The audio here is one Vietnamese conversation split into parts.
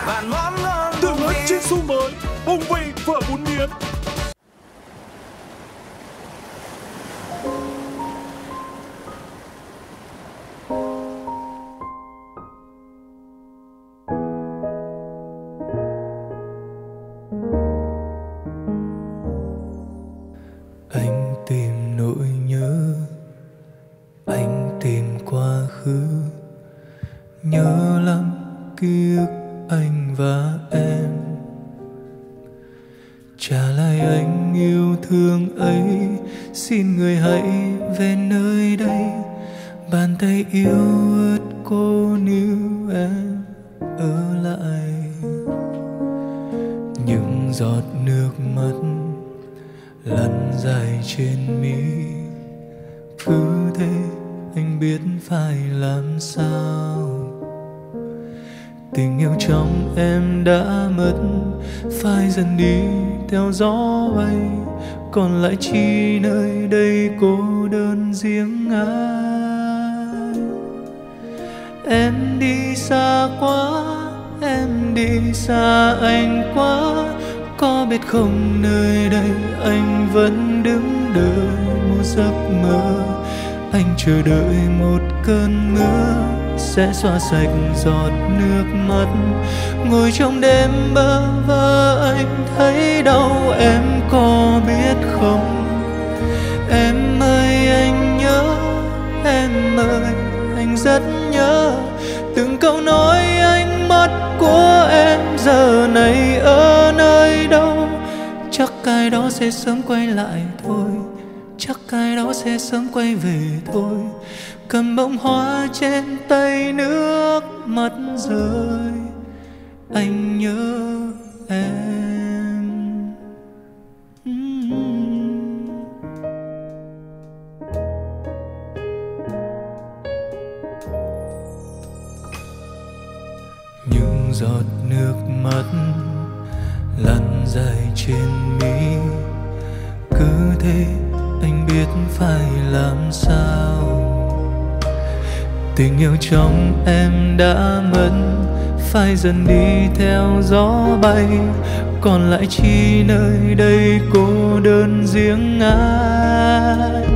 vạn món ngon Tương ớt chiết su mới, bông vị phở bún miến. Anh tìm nỗi nhớ, anh tìm quá khứ, nhớ lắm ký ức anh và em. Trả lại anh yêu thương ấy, xin người hãy về nơi đây. Bàn tay yêu ớt cô níu em ở lại. Những giọt nước mắt lăn dài trên mi, cứ thế anh biết phải làm sao. Tình yêu trong em đã mất, phai dần đi theo gió bay. Còn lại chi nơi đây cô đơn riêng ai. Em đi xa quá, em đi xa anh quá. Có biết không nơi đây anh vẫn đứng đợi một giấc mơ. Anh chờ đợi một cơn mưa sẽ xóa sạch giọt nước mắt. Ngồi trong đêm bơ vơ anh thấy đau, em có biết không? Em ơi anh nhớ, em ơi anh rất nhớ. Từng câu nói anh mất của em giờ này ở nơi đâu. Chắc cái đó sẽ sớm quay lại thôi, chắc cái đó sẽ sớm quay về thôi. Cầm bông hoa trên tay nước mắt rơi, anh nhớ em. Những giọt nước mắt lăn dài trên mi, cứ thế anh biết phải làm sao. Tình yêu trong em đã mất, phai dần đi theo gió bay. Còn lại chi nơi đây cô đơn riêng ai.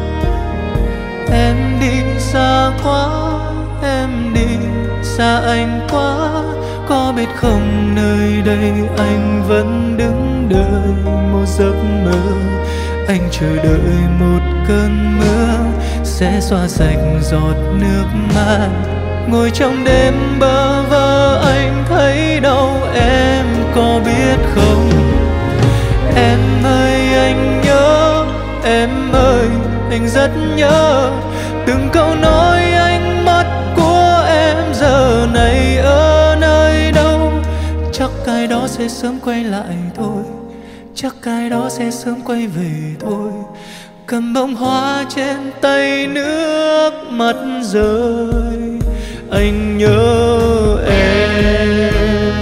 Em đi xa quá, em đi xa anh quá. Có biết không nơi đây anh vẫn đứng đợi một giấc mơ. Anh chờ đợi một cơn mưa sẽ xóa sạch giọt nước mắt. Ngồi trong đêm bơ vơ anh thấy đau, em có biết không? Em ơi anh nhớ, em ơi anh rất nhớ. Từng câu nói anh mất của em giờ này ở nơi đâu. Chắc cái đó sẽ sớm quay lại thôi, chắc cái đó sẽ sớm quay về thôi. Cầm bông hoa trên tay nước mắt rơi, anh nhớ em.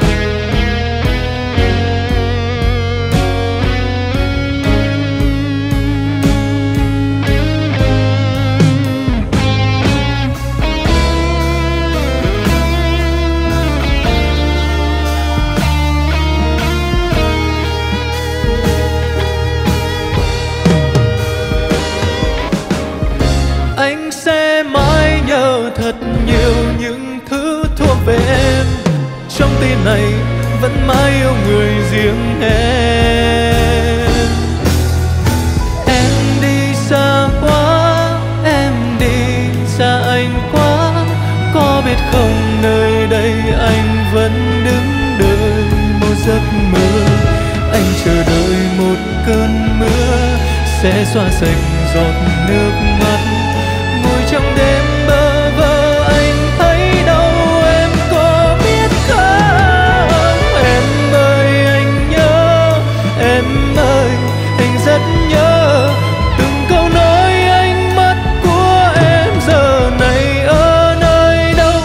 Anh sẽ mãi nhớ thật nhiều những thứ thuộc về em. Trong tim này vẫn mãi yêu người riêng em. Em đi xa quá, em đi xa anh quá. Có biết không nơi đây anh vẫn đứng đợi một giấc mơ. Anh chờ đợi một cơn mưa sẽ xóa sạch giọt nước mắt. Ngồi trong đêm bơ vơ anh thấy đau, em có biết không? Em ơi anh nhớ, em ơi anh rất nhớ. Từng câu nói anh mất của em giờ này ở nơi đâu.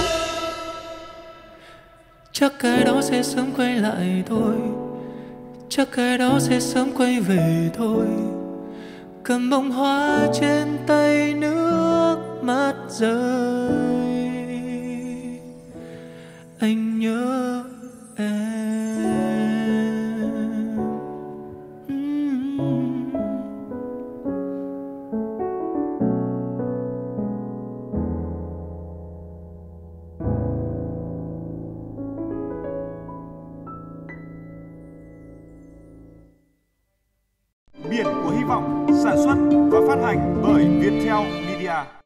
Chắc cái đó sẽ sớm quay lại thôi, chắc cái đó sẽ sớm quay về thôi. Cầm bông hoa trên tay nước mắt rơi, anh nhớ em. biển của hy vọng, sản xuất và phát hành bởi Viettel Media.